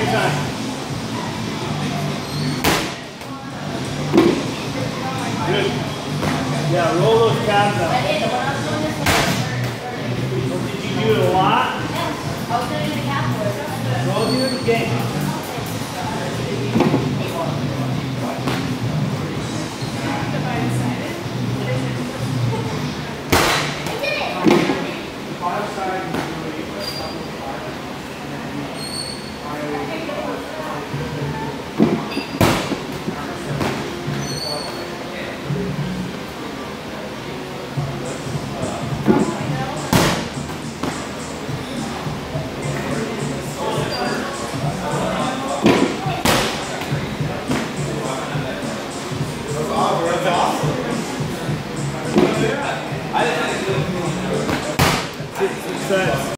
time. Good. Yeah, roll those calves up. I did. When I was doing this one, Did you do it a lot? yes, I was doing the calf work. Roll you in the game. That's awesome.